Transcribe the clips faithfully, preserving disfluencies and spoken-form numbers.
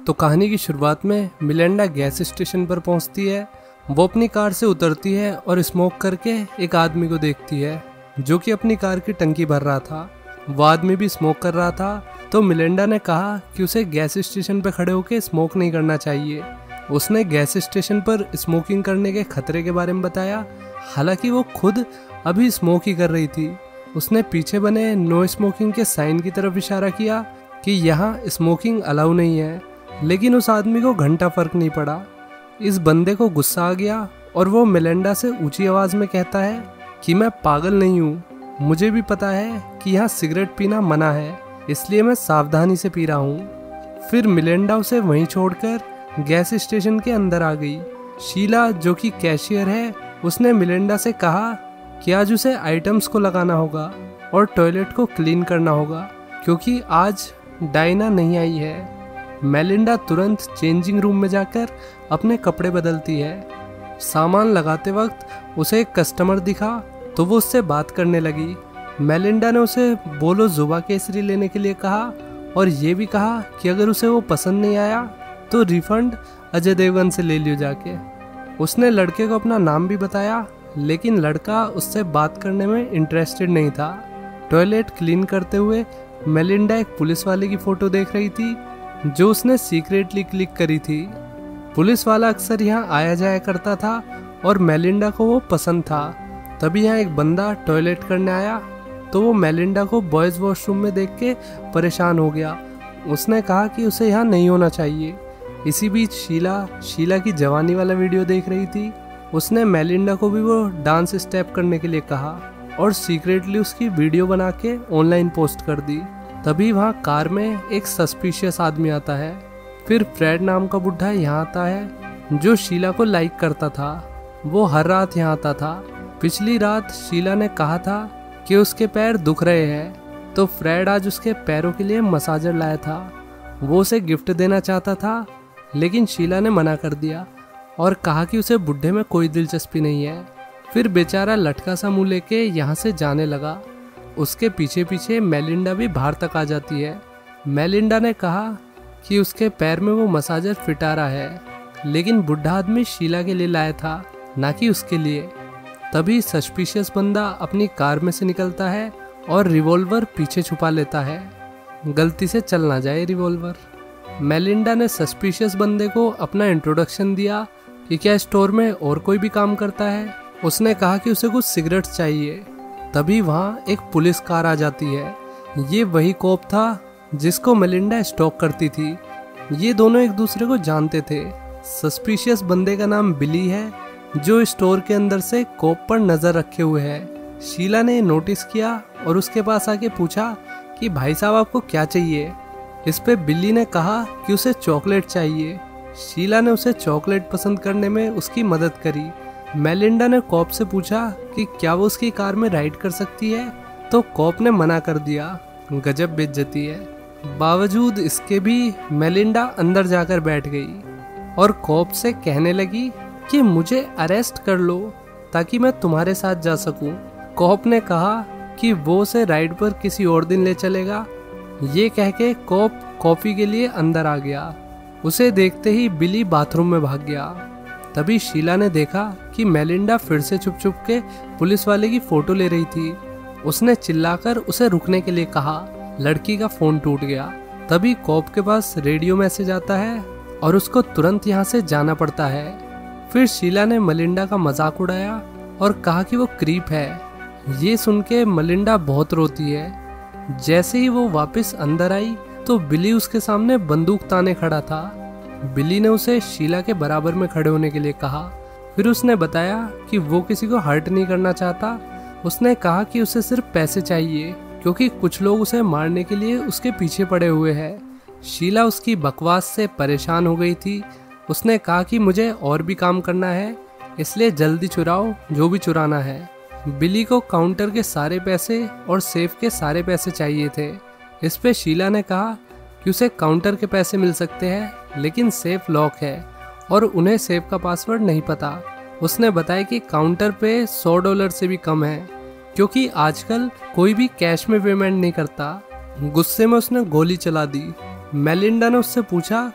तो कहानी की शुरुआत में मिलेंडा गैस स्टेशन पर पहुंचती है। वो अपनी कार से उतरती है और स्मोक करके एक आदमी को देखती है जो कि अपनी कार की टंकी भर रहा था। वो आदमी भी स्मोक कर रहा था, तो मिलेंडा ने कहा कि उसे गैस स्टेशन पर खड़े होकर स्मोक नहीं करना चाहिए। उसने गैस स्टेशन पर स्मोकिंग करने के खतरे के बारे में बताया, हालांकि वो खुद अभी स्मोक ही कर रही थी। उसने पीछे बने नो स्मोकिंग के साइन की तरफ इशारा किया कि यहाँ स्मोकिंग अलाउ नहीं है, लेकिन उस आदमी को घंटा फर्क नहीं पड़ा। इस बंदे को गुस्सा आ गया और वो मिलेंडा से ऊंची आवाज में कहता है कि मैं पागल नहीं हूँ, मुझे भी पता है कि यहाँ सिगरेट पीना मना है, इसलिए मैं सावधानी से पी रहा हूँ। फिर मिलेंडा उसे वहीं छोड़कर गैस स्टेशन के अंदर आ गई। शीला जो कि कैशियर है, उसने मिलेंडा से कहा कि आज उसे आइटम्स को लगाना होगा और टॉयलेट को क्लीन करना होगा क्योंकि आज डायना नहीं आई है। मेलिंडा तुरंत चेंजिंग रूम में जाकर अपने कपड़े बदलती है। सामान लगाते वक्त उसे एक कस्टमर दिखा तो वो उससे बात करने लगी। मेलिंडा ने उसे बोलो जुबा केसरी लेने के लिए कहा और ये भी कहा कि अगर उसे वो पसंद नहीं आया तो रिफंड अजय देवगन से ले लियो जाके। उसने लड़के को अपना नाम भी बताया, लेकिन लड़का उससे बात करने में इंटरेस्टेड नहीं था। टॉयलेट क्लीन करते हुए मेलिंडा एक पुलिस वाले की फोटो देख रही थी जो उसने सीक्रेटली क्लिक करी थी। पुलिस वाला अक्सर यहाँ आया जाया करता था और मेलिंडा को वो पसंद था। तभी यहाँ एक बंदा टॉयलेट करने आया तो वो मेलिंडा को बॉयज़ वॉशरूम में देख के परेशान हो गया। उसने कहा कि उसे यहाँ नहीं होना चाहिए। इसी बीच शीला शीला की जवानी वाला वीडियो देख रही थी। उसने मेलिंडा को भी वो डांस स्टेप करने के लिए कहा और सीक्रेटली उसकी वीडियो बना के ऑनलाइन पोस्ट कर दी। तभी वहाँ कार में एक सस्पिशियस आदमी आता है। फिर फ्रेड नाम का बुढ़ा यहाँ आता है जो शीला को लाइक करता था। वो हर रात यहाँ आता था। पिछली रात शीला ने कहा था कि उसके पैर दुख रहे हैं, तो फ्रेड आज उसके पैरों के लिए मसाजर लाया था। वो उसे गिफ्ट देना चाहता था, लेकिन शीला ने मना कर दिया और कहा कि उसे बुढ़े में कोई दिलचस्पी नहीं है। फिर बेचारा लटका सा मुंह लेके यहाँ से जाने लगा। उसके पीछे पीछे मेलिंडा भी बाहर तक आ जाती है। मेलिंडा ने कहा कि उसके पैर में वो मसाजर फिट आ रहा है, लेकिन बुढ़ा आदमी शीला के लिए लाया था, ना कि उसके लिए। तभी सस्पिशियस बंदा अपनी कार में से निकलता है और रिवॉल्वर पीछे छुपा लेता है, गलती से चल ना जाए रिवॉल्वर। मेलिंडा ने सस्पिशियस बंदे को अपना इंट्रोडक्शन दिया कि क्या स्टोर में और कोई भी काम करता है। उसने कहा कि उसे कुछ सिगरेट चाहिए। तभी वहाँ एक पुलिस कार आ जाती है। ये वही कॉप था जिसको मेलिंडा स्टॉक करती थी। ये दोनों एक दूसरे को जानते थे। सस्पिशियस बंदे का नाम बिली है जो स्टोर के अंदर से कॉप पर नजर रखे हुए है। शीला ने नोटिस किया और उसके पास आके पूछा कि भाई साहब आपको क्या चाहिए। इस पे बिली ने कहा कि उसे चॉकलेट चाहिए। शीला ने उसे चॉकलेट पसंद करने में उसकी मदद करी। मेलिंडा ने कॉप से पूछा कि क्या वो उसकी कार में राइड कर सकती है, तो कॉप ने मना कर दिया। गजब बेइज्जती है। बावजूद इसके भी मेलिंडा अंदर जाकर बैठ गई और कॉप से कहने लगी कि मुझे अरेस्ट कर लो ताकि मैं तुम्हारे साथ जा सकूं। कॉप ने कहा कि वो उसे राइड पर किसी और दिन ले चलेगा। ये कह के कॉप कॉफी के लिए अंदर आ गया। उसे देखते ही बिली बाथरूम में भाग गया। तभी शीला ने देखा कि मेलिंडा फिर से छुप छुप के पुलिस वाले की फोटो ले रही थी। उसने चिल्लाकर उसे रुकने के लिए कहा। लड़की का फोन टूट गया। तभी कॉप के पास रेडियो मैसेज आता है और उसको तुरंत यहाँ से जाना पड़ता है। फिर शीला ने मेलिंडा का मजाक उड़ाया और कहा कि वो क्रीप है। ये सुन के मेलिंडा बहुत रोती है। जैसे ही वो वापस अंदर आई तो बिली उसके सामने बंदूक ताने खड़ा था। बिली ने उसे शीला के बराबर में खड़े होने के लिए कहा। फिर उसने बताया कि वो किसी को हर्ट नहीं करना चाहता। उसने कहा कि उसे सिर्फ पैसे चाहिए क्योंकि कुछ लोग उसे मारने के लिए उसके पीछे पड़े हुए हैं। शीला उसकी बकवास से परेशान हो गई थी। उसने कहा कि मुझे और भी काम करना है, इसलिए जल्दी चुराओ जो भी चुराना है। बिली को काउंटर के सारे पैसे और सेफ के सारे पैसे चाहिए थे। इस पे शीला ने कहा कि उसे काउंटर के पैसे मिल सकते हैं, लेकिन सेफ लॉक है और उन्हें सेफ का पासवर्ड नहीं पता। उसने बताया कि काउंटर पे सौ डॉलर से भी कम है क्योंकि आजकल कोई भी कैश में पेमेंट नहीं करता। गुस्से में उसने गोली चला दी। मेलिंडा ने उससे पूछा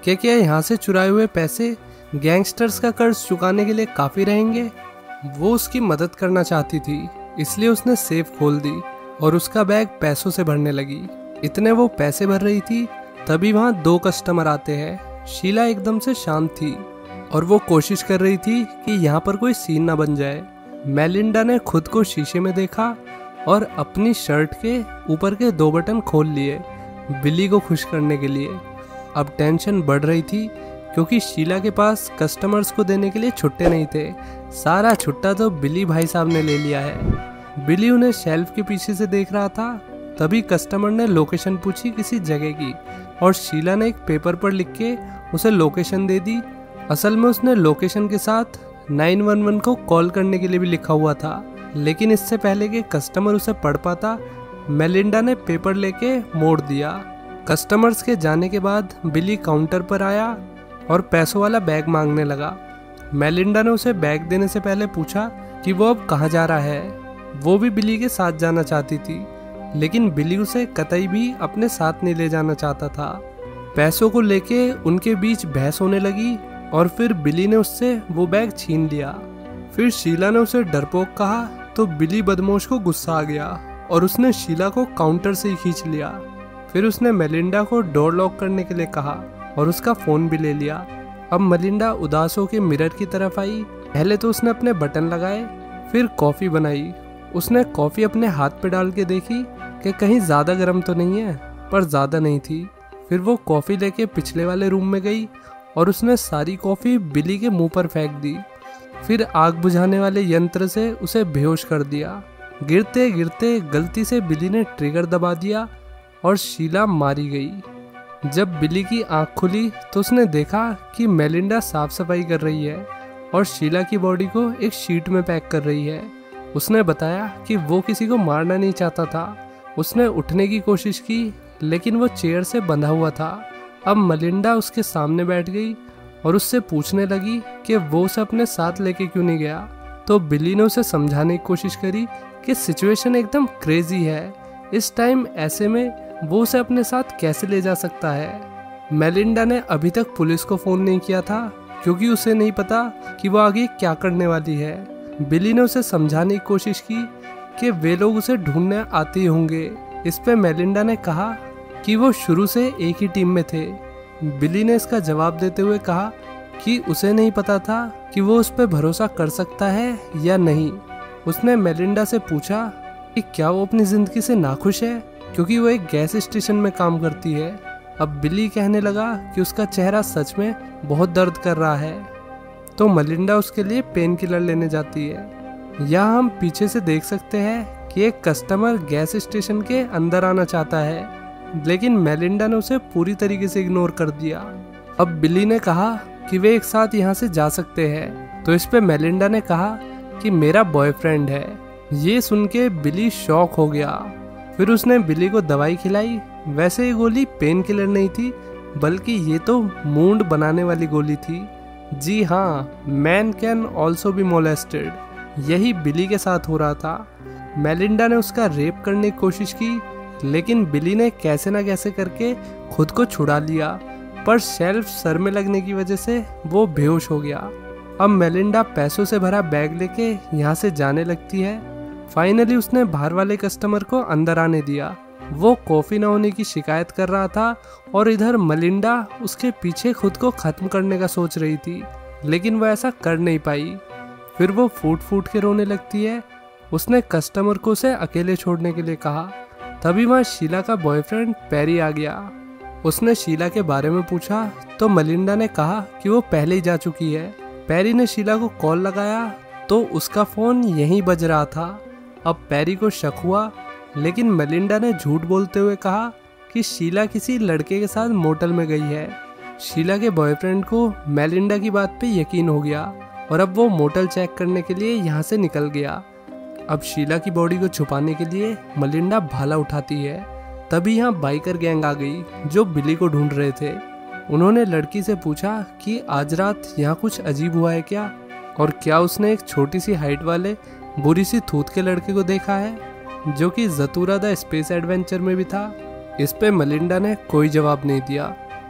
कि क्या यहाँ से चुराए हुए पैसे गैंगस्टर्स का कर्ज चुकाने के लिए काफ़ी रहेंगे। वो उसकी मदद करना चाहती थी, इसलिए उसने सेफ खोल दी और उसका बैग पैसों से भरने लगी। इतने वो पैसे भर रही थी, तभी वहाँ दो कस्टमर आते हैं। शीला एकदम से शांत थी और वो कोशिश कर रही थी कि यहाँ पर कोई सीन ना बन जाए। मेलिंडा ने खुद को शीशे में देखा और अपनी शर्ट के ऊपर के दो बटन खोल लिए बिली को खुश करने के लिए। अब टेंशन बढ़ रही थी क्योंकि शीला के पास कस्टमर्स को देने के लिए छुट्टे नहीं थे। सारा छुट्टा तो बिली भाई साहब ने ले लिया है। बिली उन्हें शेल्फ के पीछे से देख रहा था, तभी कस्टमर ने लोकेशन पूछी किसी जगह की और शीला ने एक पेपर पर लिख के उसे लोकेशन दे दी। असल में उसने लोकेशन के साथ नाइन वन वन को कॉल करने के लिए भी लिखा हुआ था, लेकिन इससे पहले कि कस्टमर उसे पढ़ पाता, मेलिंडा ने पेपर लेके मोड़ दिया। कस्टमर्स के जाने के बाद बिली काउंटर पर आया और पैसों वाला बैग मांगने लगा। मेलिंडा ने उसे बैग देने से पहले पूछा कि वो अब कहाँ जा रहा है। वो भी बिली के साथ जाना चाहती थी, लेकिन बिली उसे कतई भी अपने साथ नहीं ले जाना चाहता था। पैसों को लेके उनके बीच बहस होने लगी और फिर बिली ने उससे वो बैग छीन लिया। फिर शीला ने उसे डरपोक कहा तो बिली बदमाश को गुस्सा आ गया और उसने शीला को काउंटर से ही खींच लिया। फिर उसने मेलिंडा को डोर लॉक करने के लिए कहा और उसका फोन भी ले लिया। अब मेलिंडा उदास होकर मिरर की तरफ आई। पहले तो उसने अपने बटन लगाए, फिर कॉफ़ी बनाई। उसने कॉफ़ी अपने हाथ पे डाल के देखी कि कहीं ज़्यादा गर्म तो नहीं है, पर ज़्यादा नहीं थी। फिर वो कॉफ़ी लेके पिछले वाले रूम में गई और उसने सारी कॉफ़ी बिली के मुंह पर फेंक दी। फिर आग बुझाने वाले यंत्र से उसे बेहोश कर दिया। गिरते गिरते गलती से बिली ने ट्रिगर दबा दिया और शीला मारी गई। जब बिली की आंख खुली तो उसने देखा कि मेलिंडा साफ सफाई कर रही है और शीला की बॉडी को एक शीट में पैक कर रही है। उसने बताया कि वो किसी को मारना नहीं चाहता था। उसने उठने की कोशिश की, लेकिन वो चेयर से बंधा हुआ था। अब मेलिंडा उसके सामने बैठ गई और उससे पूछने लगी कि वो उसे अपने साथ लेके क्यों नहीं गया। तो बिली ने उसे समझाने की कोशिश करी कि सिचुएशन एकदम क्रेजी है, इस टाइम ऐसे में वो उसे अपने साथ कैसे ले जा सकता है। मेलिंडा ने अभी तक पुलिस को फ़ोन नहीं किया था क्योंकि उसे नहीं पता कि वो आगे क्या करने वाली है। बिली ने उसे समझाने की कोशिश की कि वे लोग उसे ढूंढने आते ही होंगे। इस पे मेलिंडा ने कहा कि वो शुरू से एक ही टीम में थे। बिली ने इसका जवाब देते हुए कहा कि उसे नहीं पता था कि वो उस पर भरोसा कर सकता है या नहीं। उसने मेलिंडा से पूछा कि क्या वो अपनी ज़िंदगी से नाखुश है क्योंकि वो एक गैस स्टेशन में काम करती है। अब बिली कहने लगा कि उसका चेहरा सच में बहुत दर्द कर रहा है, तो मेलिंडा उसके लिए पेन किलर लेने जाती है। यहाँ हम पीछे से देख सकते हैं कि एक कस्टमर गैस स्टेशन के अंदर आना चाहता है, लेकिन मेलिंडा ने उसे पूरी तरीके से इग्नोर कर दिया। अब बिली ने कहा कि वे एक साथ यहाँ से जा सकते हैं, तो इस पे मेलिंडा ने कहा कि मेरा बॉयफ्रेंड है। ये सुन के बिली शॉक हो गया। फिर उसने बिली को दवाई खिलाई। वैसे ये गोली पेन किलर नहीं थी, बल्कि ये तो मूड बनाने वाली गोली थी। जी हाँ, man can also be molested, यही बिली के साथ हो रहा था। मेलिंडा ने उसका रेप करने की कोशिश की, लेकिन बिली ने कैसे ना कैसे करके खुद को छुड़ा लिया, पर शेल्फ सर में लगने की वजह से वो बेहोश हो गया। अब मेलिंडा पैसों से भरा बैग लेके यहाँ से जाने लगती है। फाइनली उसने बाहर वाले कस्टमर को अंदर आने दिया। वो कॉफ़ी ना होने की शिकायत कर रहा था और इधर मेलिंडा उसके पीछे खुद को ख़त्म करने का सोच रही थी, लेकिन वो ऐसा कर नहीं पाई। फिर वो फूट फूट के रोने लगती है। उसने कस्टमर को उसे अकेले छोड़ने के लिए कहा। तभी वहाँ शीला का बॉयफ्रेंड पेरी आ गया। उसने शीला के बारे में पूछा तो मेलिंडा ने कहा कि वो पहले ही जा चुकी है। पेरी ने शीला को कॉल लगाया तो उसका फ़ोन यहीं बज रहा था। अब पेरी को शक हुआ, लेकिन मेलिंडा ने झूठ बोलते हुए कहा कि शीला किसी लड़के के साथ मोटल में गई है। शीला के बॉयफ्रेंड को मेलिंडा की बात पे यकीन हो गया और अब वो मोटल चेक करने के लिए यहाँ से निकल गया। अब शीला की बॉडी को छुपाने के लिए मेलिंडा भाला उठाती है। तभी यहाँ बाइकर गैंग आ गई जो बिली को ढूंढ रहे थे। उन्होंने लड़की से पूछा कि आज रात यहाँ कुछ अजीब हुआ है क्या, और क्या उसने एक छोटी सी हाइट वाले बुरी सी थूत के लड़के को देखा है जो कि ज़तूरा द स्पेस एडवेंचर में भी था। इस पे मेलिंडा ने कोई जवाब नहीं दिया।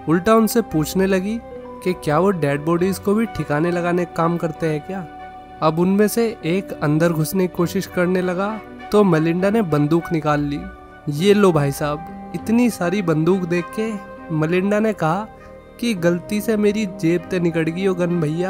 उल्टा उनसे पूछने लगी कि क्या वो डेड बॉडीज को भी ठिकाने लगाने का काम करते हैं क्या। अब उनमें से एक अंदर घुसने की कोशिश करने लगा तो मेलिंडा ने बंदूक निकाल ली। ये लो भाई साहब। इतनी सारी बंदूक देख के मेलिंडा ने कहा कि गलती से मेरी जेब से निकल गई हो गन भैया।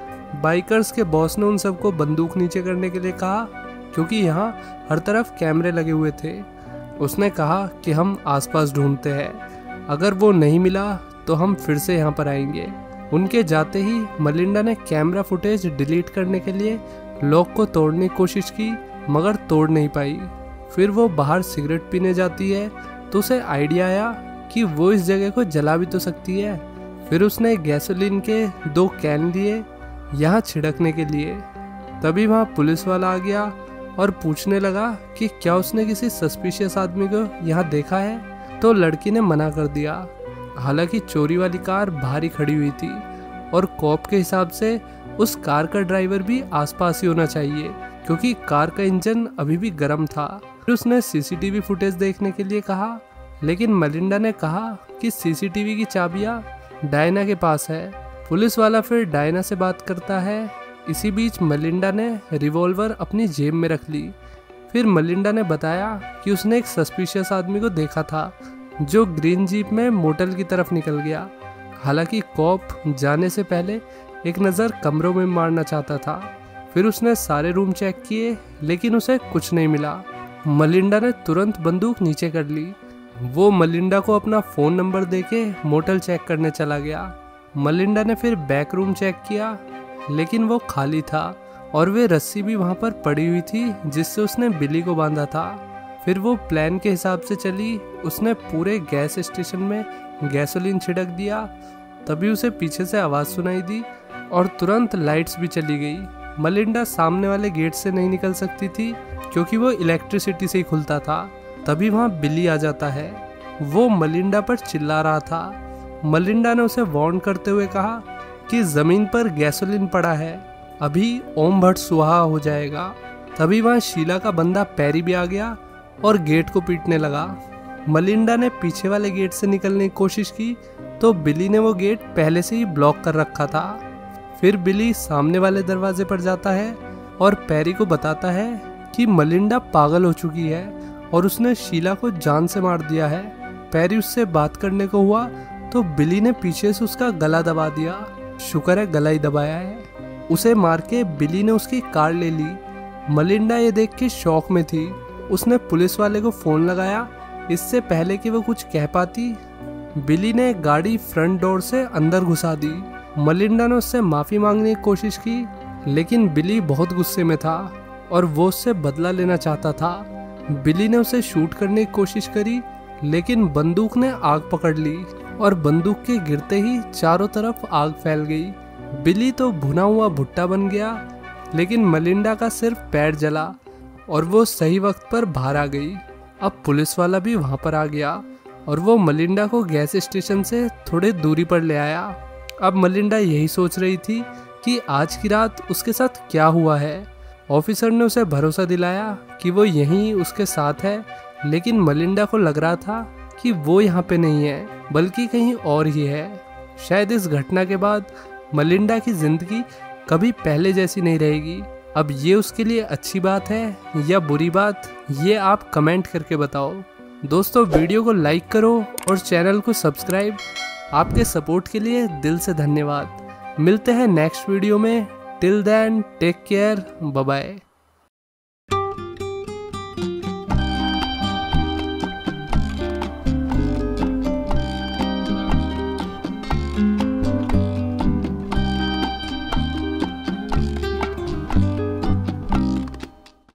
बाइकर्स के बॉस ने उन सबको बंदूक नीचे करने के लिए कहा क्योंकि यहाँ हर तरफ कैमरे लगे हुए थे। उसने कहा कि हम आसपास ढूंढते हैं, अगर वो नहीं मिला तो हम फिर से यहाँ पर आएंगे। उनके जाते ही मेलिंडा ने कैमरा फुटेज डिलीट करने के लिए लॉक को तोड़ने की कोशिश की मगर तोड़ नहीं पाई। फिर वो बाहर सिगरेट पीने जाती है तो उसे आइडिया आया कि वो इस जगह को जला भी तो सकती है। फिर उसने गैसोलीन के दो कैन लिए यहाँ छिड़कने के लिए। तभी वहाँ पुलिस वाला आ गया और पूछने लगा कि क्या उसने किसी सस्पिशियस आदमी को यहाँ देखा है, तो लड़की ने मना कर दिया। हालांकि चोरी वाली कार बाहर ही खड़ी हुई थी और कॉप के हिसाब से उस कार का ड्राइवर भी आसपास ही होना चाहिए क्योंकि कार का इंजन अभी भी गर्म था। फिर उसने सीसीटीवी फुटेज देखने के लिए कहा लेकिन मेलिंडा ने कहा कि सीसीटीवी की चाबियां डायना के पास है। पुलिस वाला फिर डायना से बात करता है। इसी बीच मेलिंडा ने रिवॉल्वर अपनी जेब में रख ली। फिर मेलिंडा ने बताया कि उसने एक सस्पिशियस आदमी को देखा था जो ग्रीन जीप में मोटल की तरफ निकल गया। हालांकि कॉप जाने से पहले एक नज़र कमरों में मारना चाहता था। फिर उसने सारे रूम चेक किए लेकिन उसे कुछ नहीं मिला। मेलिंडा ने तुरंत बंदूक नीचे कर ली। वो मेलिंडा को अपना फ़ोन नंबर देके मोटल चेक करने चला गया। मेलिंडा ने फिर बैक रूम चेक किया लेकिन वो खाली था और वे रस्सी भी वहाँ पर पड़ी हुई थी जिससे उसने बिली को बांधा था। फिर वो प्लान के हिसाब से चली। उसने पूरे गैस स्टेशन में गैसोलीन छिड़क दिया। तभी उसे पीछे से आवाज़ सुनाई दी और तुरंत लाइट्स भी चली गई। मेलिंडा सामने वाले गेट से नहीं निकल सकती थी क्योंकि वो इलेक्ट्रिसिटी से ही खुलता था। तभी वहाँ बिली आ जाता है। वो मेलिंडा पर चिल्ला रहा था। मेलिंडा ने उसे वार्न करते हुए कहा कि ज़मीन पर गैसोलीन पड़ा है, अभी ओम भट्ट सुहा हो जाएगा। तभी वहाँ शीला का बंदा पैरी भी आ गया और गेट को पीटने लगा। मेलिंडा ने पीछे वाले गेट से निकलने की कोशिश की तो बिली ने वो गेट पहले से ही ब्लॉक कर रखा था। फिर बिली सामने वाले दरवाजे पर जाता है और पैरी को बताता है कि मेलिंडा पागल हो चुकी है और उसने शीला को जान से मार दिया है। पैरी उससे बात करने को हुआ तो बिली ने पीछे से उसका गला दबा दिया। शुक्र है गला ही दबाया है। उसे मार के बिली ने उसकी कार ले ली। मेलिंडा ये देख के शौक में थी। उसने पुलिस वाले को फोन लगाया इससे पहले कि वो कुछ कह पाती। बिली ने गाड़ी फ्रंट डोर से अंदर घुसा दी। मेलिंडा ने उससे माफी मांगने की कोशिश की लेकिन बिली बहुत गुस्से में था और वो उससे बदला लेना चाहता था। बिली ने उसे शूट करने की कोशिश करी लेकिन बंदूक ने आग पकड़ ली और बंदूक के गिरते ही चारों तरफ आग फैल गई। बिली तो भुना हुआ भुट्टा बन गया लेकिन मेलिंडा का सिर्फ पैर जला और वो सही वक्त पर बाहर आ गई। अब पुलिस वाला भी वहाँ पर आ गया और वो मेलिंडा को गैस स्टेशन से थोड़े दूरी पर ले आया। अब मेलिंडा यही सोच रही थी कि आज की रात उसके साथ क्या हुआ है। ऑफिसर ने उसे भरोसा दिलाया कि वो यहीं उसके साथ है लेकिन मेलिंडा को लग रहा था कि वो यहाँ पे नहीं है बल्कि कहीं और ही है। शायद इस घटना के बाद मेलिंडा की जिंदगी कभी पहले जैसी नहीं रहेगी। अब ये उसके लिए अच्छी बात है या बुरी बात, ये आप कमेंट करके बताओ। दोस्तों वीडियो को लाइक करो और चैनल को सब्सक्राइब। आपके सपोर्ट के लिए दिल से धन्यवाद। मिलते हैं नेक्स्ट वीडियो में। Till then take care, bye bye.